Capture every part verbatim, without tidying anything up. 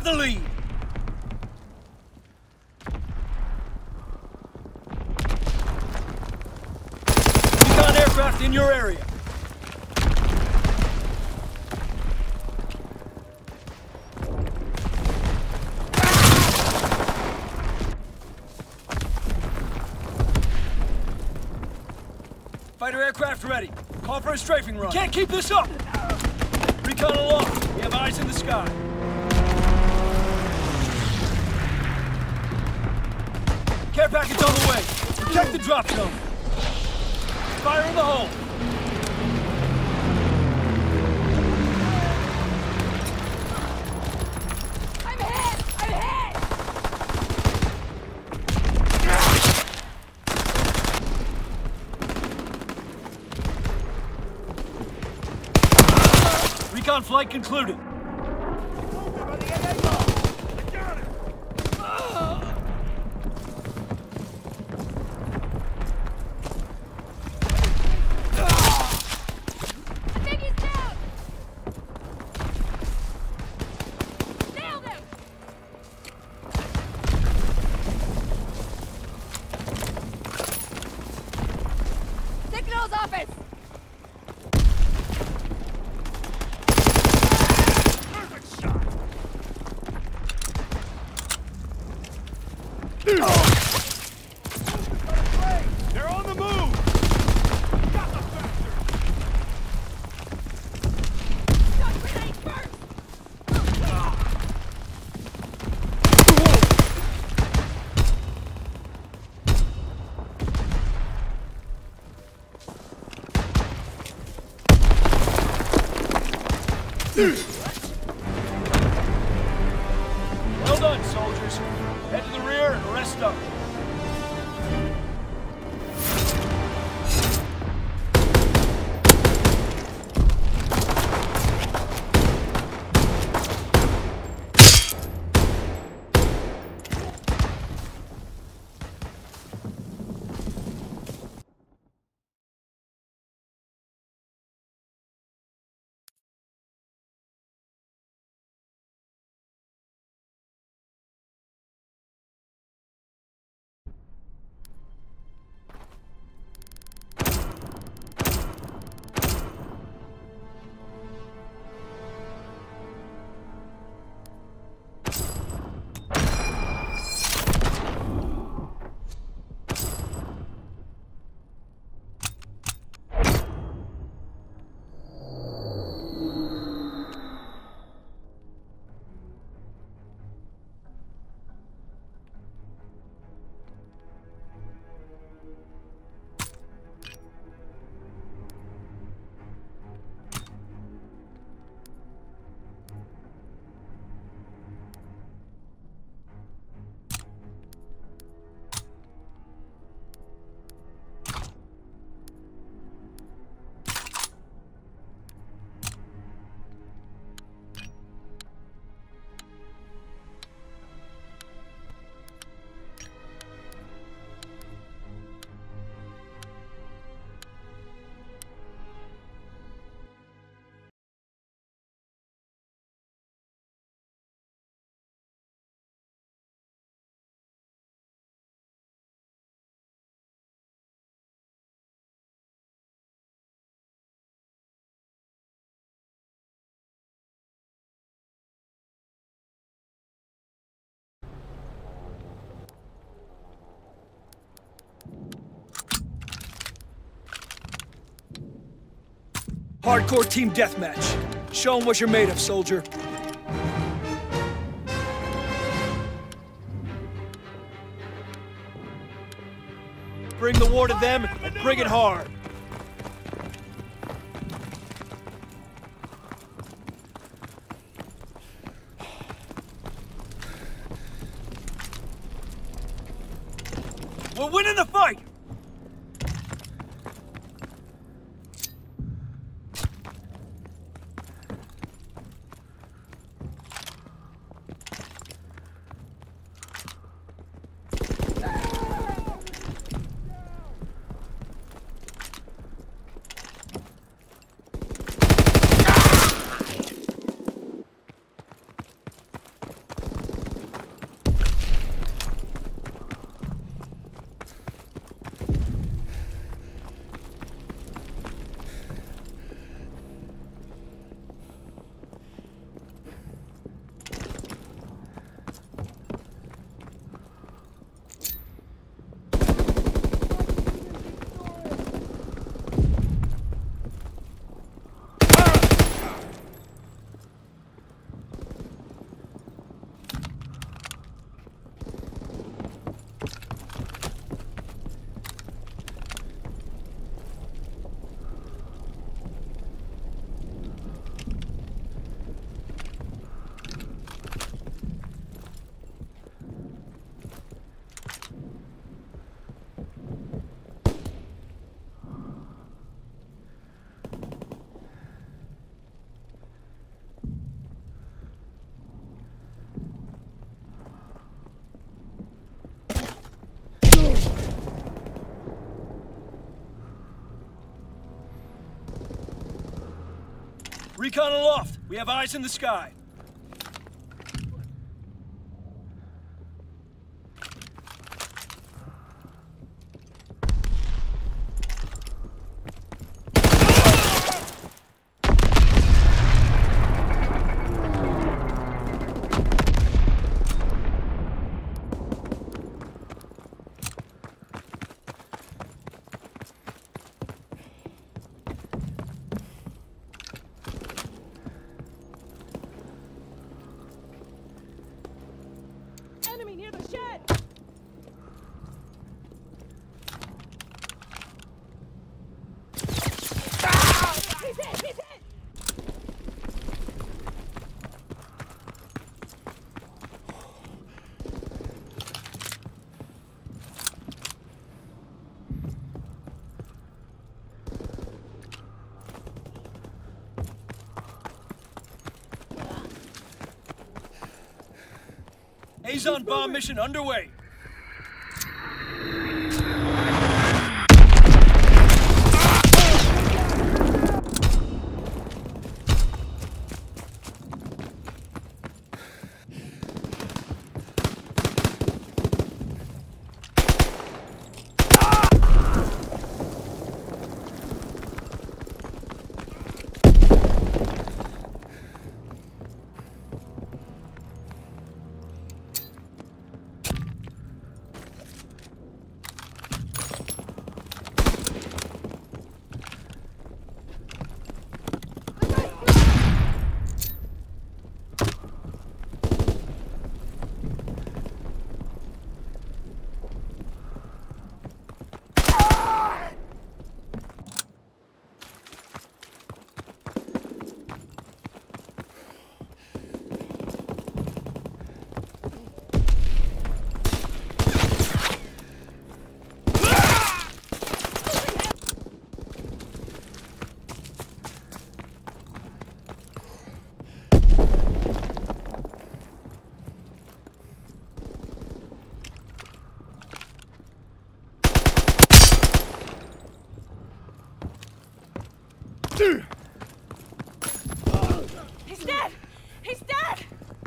have the lead. Recon aircraft in your area. Fighter aircraft ready. Call for a strafing run. Can't keep this up! Recon aloft. We have eyes in the sky. Care package on the way. Protect the drop zone. Fire in the hole. I'm hit! I'm hit! Recon flight concluded. Signals office! Perfect shot! They're on the move! Got the bastard! Shot grenade first! Well done, soldiers. Head to the rear and rest up. Hardcore team deathmatch. Show them what you're made of, soldier. Bring the war to them and bring it hard. We're winning the fight! Recon aloft. We have eyes in the sky. Enemy near the shed! He's hit! He's hit! Azon bomb mission underway. He's dead! He's dead!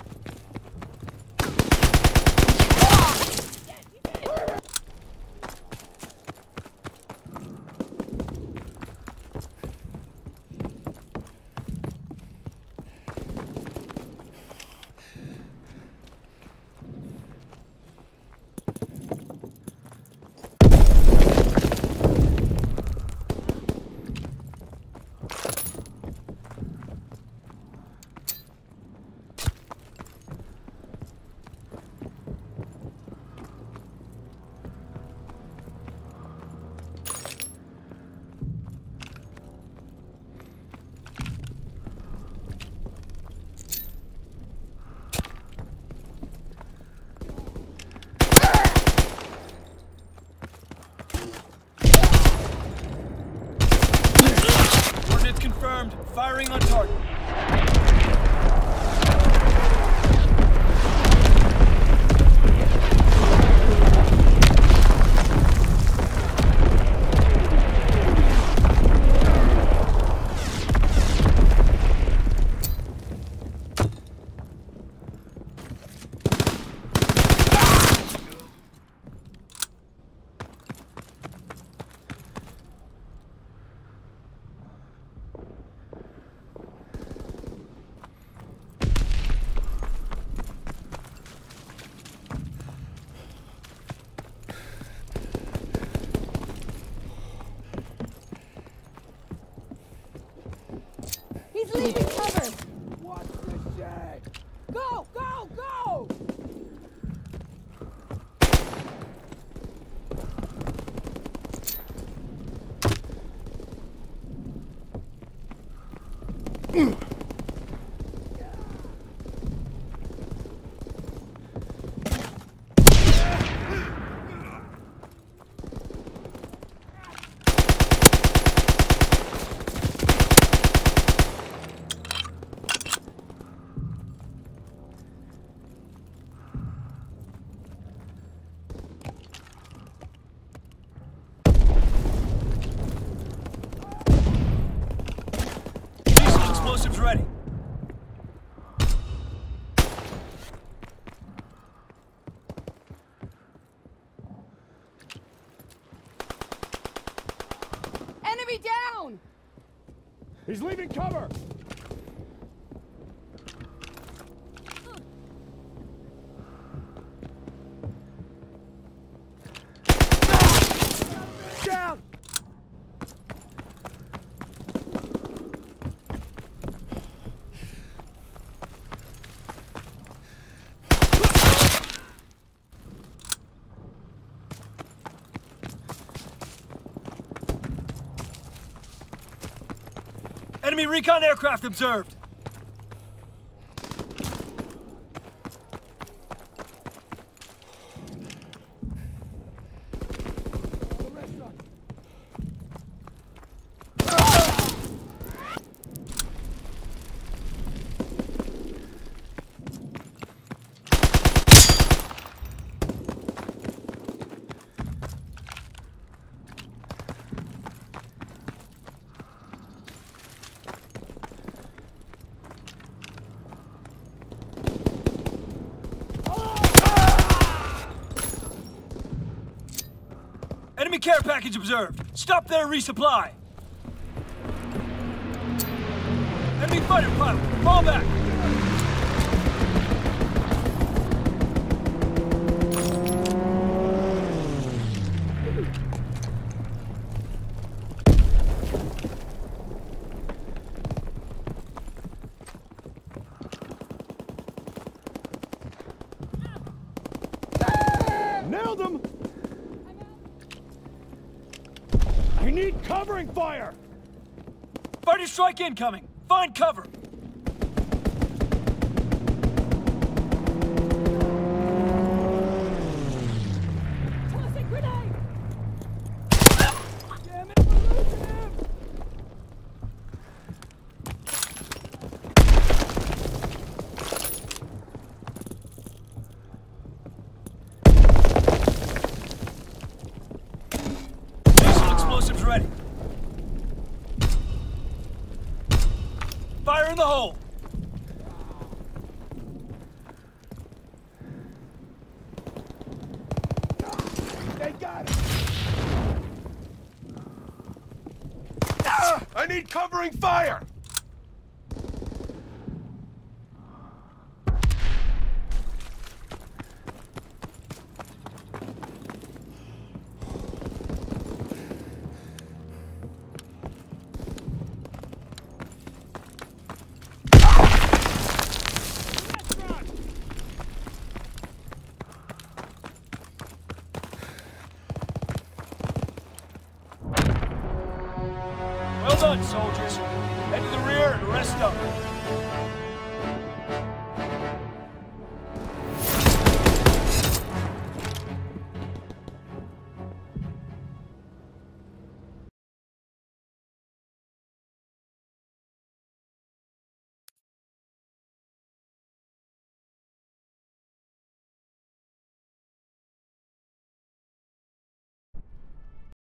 Coordinates confirmed. Firing on target. explosives ready. Enemy down! He's leaving cover! Down! Enemy recon aircraft observed. Enemy care package observed. Stop there, resupply. Enemy fighter pilot, fall back. Nailed him! I need covering fire! Fighter strike incoming. Find cover. Tossing grenade! Damn it, we're losing him! Missile explosives ready. Fire in the hole. They got it! Ah, I need covering fire! Well done, soldiers. Head to the rear and rest up.